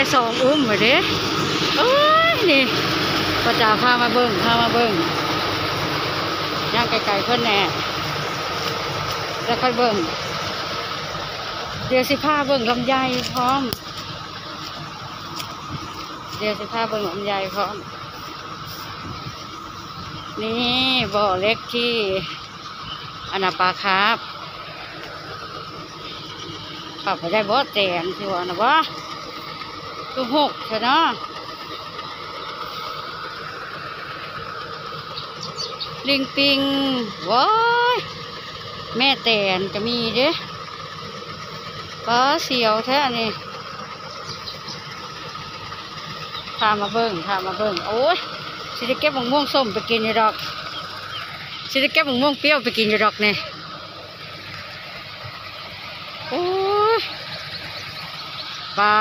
สองไว้เด้เอ้ยนี่ป้าจ๋าพามาเบิ่งย่างไกลๆเพิ่นแน่แล้วค่อยเบิ่งเดี๋ยวสิพาเบิ่งลำไยพร้อมนี่บ่อเล็กที่อนาปาครับขับไปได้บ่แตนสิวะนะบ่ตัวหกใช่เนาะลิงปิงว้ายแม่แตนจะมีเด้ป้าเสียวแท้นี่พามาเบิ่งโอ้ยสิจะเก็บมะม่วงส้มไปกินอยู่ดอกสิจะเก็บมะม่วงเปรี้ยวไปกินอยู่ดอกเนี่ยโอ้ยปลา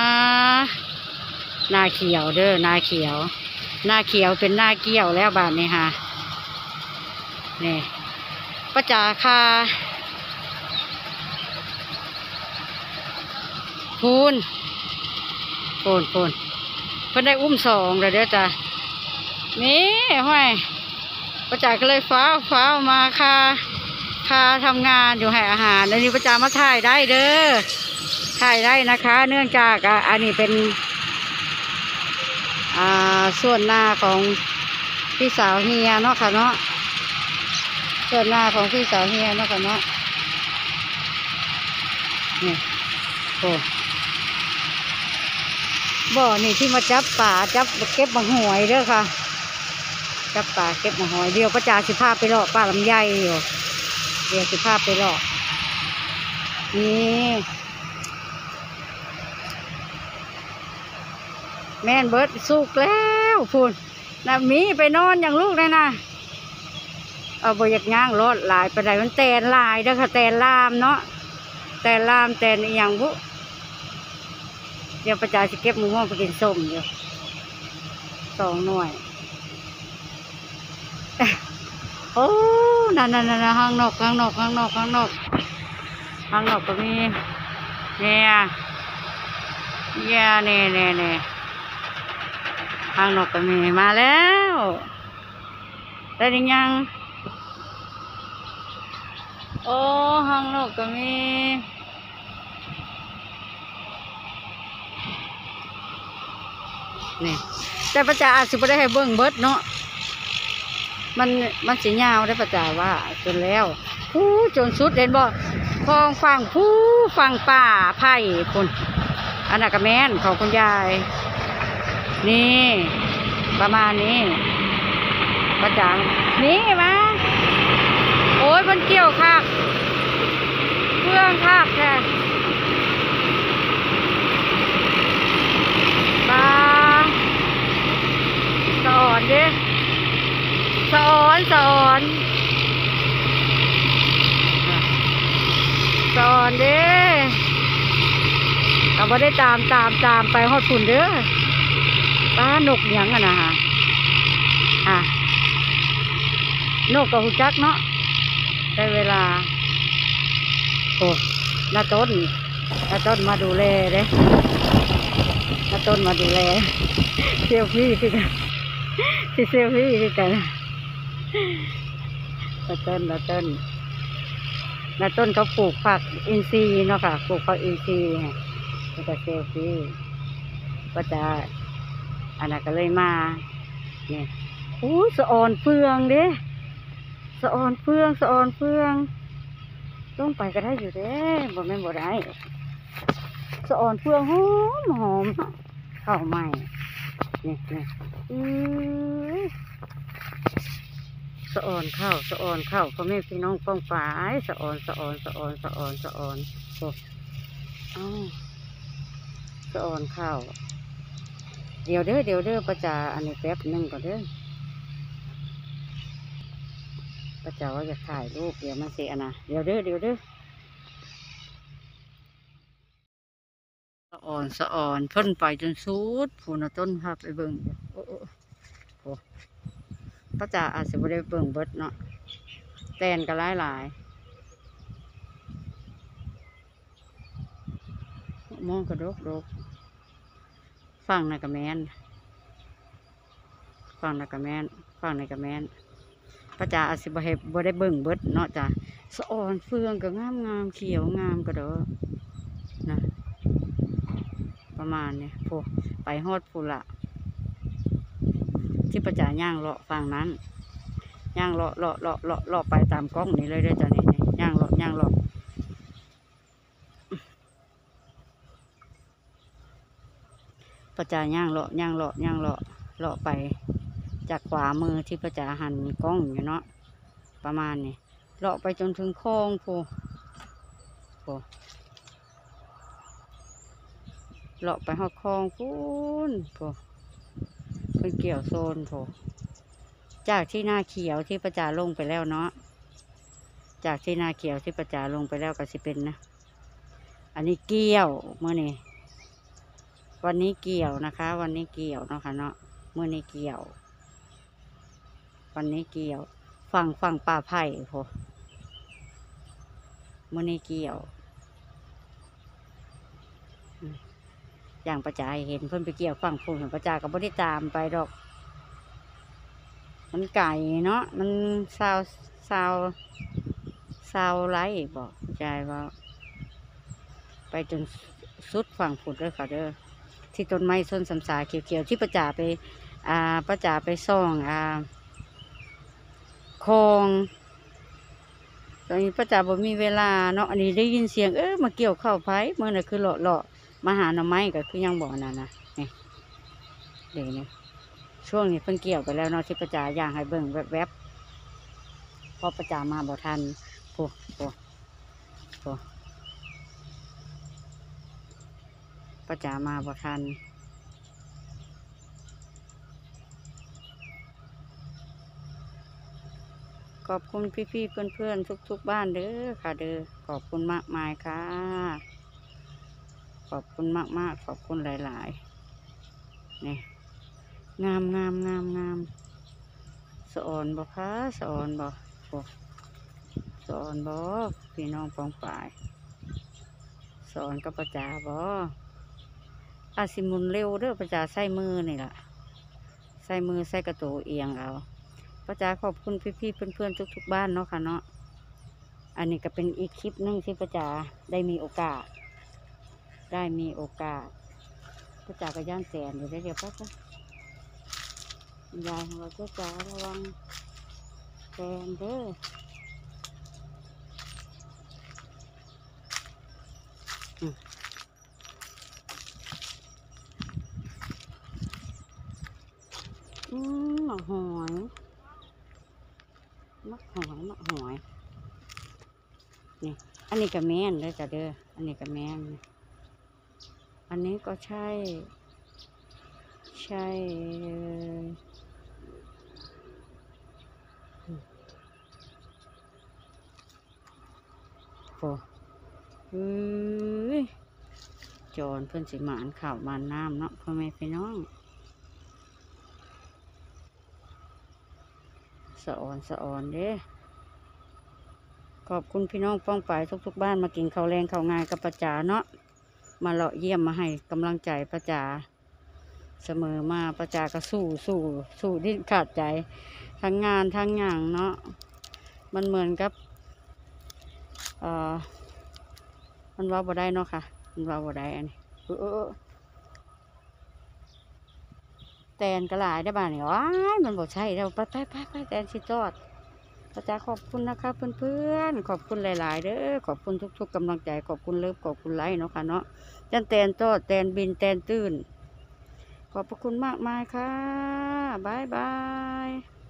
หน้าเขียวเด้อหน้าเขียวเป็นหน้าเกี้ยวแล้วบาดนี้ฮะนี่ป้าจ๋าค่ะพูนเพิ่นได้อุ้มสองเลยเด้อจ้ะนี่ห้อยป้าจ๋าก็เลยฟ้ามาค่ะทำงานอยู่ให้อาหารอันนี้ป้าจ๋ามาถ่ายได้เด้อถ่ายได้นะคะเนื่องจากอันนี้เป็นส่วนหน้าของพี่สาวเฮียเนาะค่ะเนาะส่วนหน้าของพี่สาวเฮียเนาะค่ะเนาะนี่โอ้บ่อนี่ที่มาจับป่าจับเก็บมาหอยเด้อค่ะจับป่าเก็บมาหอยเดียวป้าจ๋าสิพาไปเลาะป่าลำไยอยู่เดี๋ยวสิพาไปเลาะนี่แม่นเบิร์ดสุกแล้วพูนนะมีไปนอนอย่างลูกเลยนะเอาบ่อยากย่างรถหลายไปไหนมันแตนลายเด้อค่ะแตนลามเนาะแตนอย่างบุเดี๋ยวป้าจ๋าจะเก็บมะม่วงไปกินส้มอยู่2 หน่วยโอ้นั่นข้างนอกก็มีเนี่ยข้างนอกก็มีมาแล้วได้ยังโอ้ข้างนอกก็มีนี่แต่ป้าจ๋าอาจจะไม่ได้ให้เบิ้งเบิดเนาะมันสียาวได้ป้าจ๋าว่าจนแล้วจนสุดเห็นบ่คลองฝั่งป่าไผ่คนอันนั้นก็แม่นของคุณยายนี่ประมาณนี้ป้าจ๋านี่มาโอ้ยมันเกี่ยวคักเครื่องคักแค่ปลาสอนเด้สอนเด้เราไม่ได้ตามไปฮอดฝุ่นเด้อป้านกหยังอะนะฮะนกกับหูจักเนาะได้เวลาโอ้น้าต้นมาดูแลเด้น้าต้นมาดูแลเซลฟี่คือกันน้าต้นเขาปลูกผักอินทรีย์เนาะค่ะปลูกผักอินทรีย์แล้วก็เซลฟี่ก็จะอันนั้นก็เลยมาเนี่ยสะออนเฟืองเด้สะออนเฟืองต้องไปก็ได้อยู่เด้บ่แม่นบ่ได้สะออนเฟืองหอมข้าวใหม่นี่สะออนข้าวพ่อแม่พี่น้องป้องฝายสะออนโอ้สะออนข้าวเดี๋ยวเด้อป้าจ๋าอันนี้แป๊บนึงก่อนเด้อป้าจ๋าว่าจะถ่ายรูปเดี๋ยวมันเสียนะเดี๋ยวเด้อสะออนเพิ่นไปจนสุดผูนต้นพาไปเบิ่งโอ้ป้าจ๋าอาจจะไม่ได้เบิ่งเบิดเนาะแตนก็หลายมองกระดกฟังในกระแมนฟังในกระแมนฟังในกระแมนป้าจ๋าอาจสิบ่ให้บ่ได้เบิ่งเบิดเนาะจ้ะสะออนเฟืองก็งามงามเขียวงามก็เด้อนะประมาณนี้พวกไปฮอดพูละที่ป้าจ๋าย่างเลาะฝั่งนั้นย่างเลาะไปตามกล้องนี่เลยเด้อจ้ะนี่ย่างเลาะป้าจ๋าย่างเลาะไปจากขวามือที่ป้าจ๋าหันกล้องอยู่เนาะประมาณนี้เลาะไปจนถึงคลองโพเลาะไปหอดคลองพูนโพเป็นเกี่ยวโซนโพจากที่นาเขียวที่ป้าจ๋าลงไปแล้วเนาะจากที่นาเขียวที่ป้าจ๋าลงไปแล้วก็สิเป็นนะอันนี้เกี่ยวเมื่อนี้วันนี้เกี่ยวนะคะ วันนี้เกี่ยวเนาะค่ะเนาะเมื่อนี้เกี่ยววันนี้เกี่ยวฝั่งป่าไผ่โพเมื่อนี้เกี่ยวอย่างป้าจ๋าเห็นเพิ่นไปเกี่ยวฝั่งพูนป้าจ๋าก็บ่ได้ตามไปดอกมันไก่เนาะมันซาวไล่บอกใจว่าไปจนสุดฝั่งพูนเลยค่ะเด้อที่ต้นไม้ส้นสำสาเขียวๆที่ป้าจ๋าไปป้าจ๋าไปส่องคลองตอนนี้ป้าจ๋าบ่มีเวลาเนาะอันนี้ได้ยินเสียงมาเกี่ยวข้าวไผ่เมื่อน่ะคือเลาะมาหาหน่อไม้ก็คือยังบ่นั่นนะนี่เดี๋ยวนี้ช่วงนี้เพิ่งเกี่ยวไปแล้วเนาะที่ป้าจ๋าย่างให้เบิ่งแวบๆพอป้าจ๋ามาบ่ทันโอ้ป้าจ๋ามาบ่ทันขอบคุณพี่ๆเพื่อนๆทุกๆบ้านเด้อค่ะเด้อขอบคุณมากมายค่ะขอบคุณมากขอบคุณหลายๆนี่งามสะออนบ่คะสะออนบ่สะออนบ่พี่น้องปองป่ายสะออนกับป้าจ๋าบ่อาสิมุนเร็วเด้อป้าจ๋าใส่มือนี่ล่ะใส่มือใส่กระโตเอียงเอาป้าจ๋าขอบคุณพี่ๆเพื่อนๆทุกๆบ้านเนาะค่ะเนาะอันนี้ก็เป็นอีกคลิปนึงที่ป้าจ๋าได้มีโอกาสป้าจ๋าก็ย่านแสนอยู่ได้เดี๋ยวป้าจ๋ายายของเราป้าจ๋าระวังแสนเด้อมะหอยนี่อันนี้ก็แม่นเด้อจ้ะเด้ออันนี้ก็แม่นอันนี้ก็ใช่โอ้จอนเพิ่นสิหมานข่าวมานน้ำเนาะพ่อแม่พี่น้องสะออนเด้ขอบคุณพี่น้องป้องไปทุกๆบ้านมากินข้าวแรงข้าวง่ายกับป้าจ๋าเนาะมาเลาะเยี่ยมมาให้กำลังใจป้าจ๋าเสมอมาป้าจ๋าก็สู้ที่ขาดใจทั้งงานทั้งอย่างเนาะมันเหมือนกับมันว่าบ่ได้เนาะค่ะมันว่าบ่ได้อันนี้แตนกระหลายได้บ้านี่ว้ายมันบอกใช่เราไปแตนสิจอดป้าจ๋าขอบคุณนะคะเพื่อนๆขอบคุณหลายๆเด้อขอบคุณทุกๆกำลังใจขอบคุณเลิฟขอบคุณไลค์เนาะค่ะเนาะจันแตนจอดแตนบินแตนตื่นขอบพระคุณมากมายค่ะบ๊ายบาย